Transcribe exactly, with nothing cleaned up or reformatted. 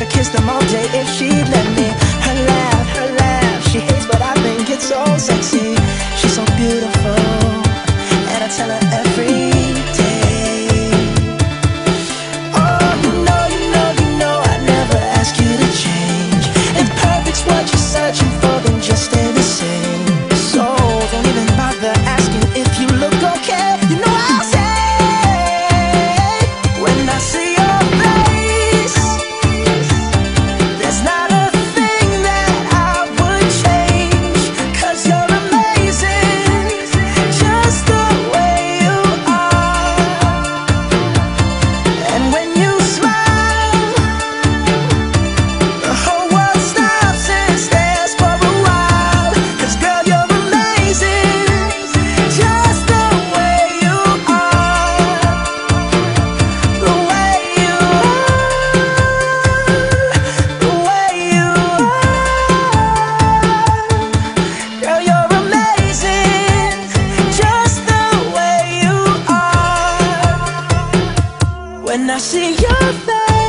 could kiss them all day if she'd let me. Her laugh, her laugh, she hates but I think it's so sexy. She's so beautiful, and I tell her every day. Oh, you know, you know, you know I never ask you to change. If perfect's what you're searching for, then just stay the same. So don't even bother asking if you look okay. You know I'll say, when I see your face, there's not a thing that I would change. 'Cause you're amazing, just the way you are. And when you smile, the whole world stops and stares for a while. 'Cause girl, you're amazing, just the way you are. The way you are, the way you are. Girl, you're amazing, just the way you are. When I see your face,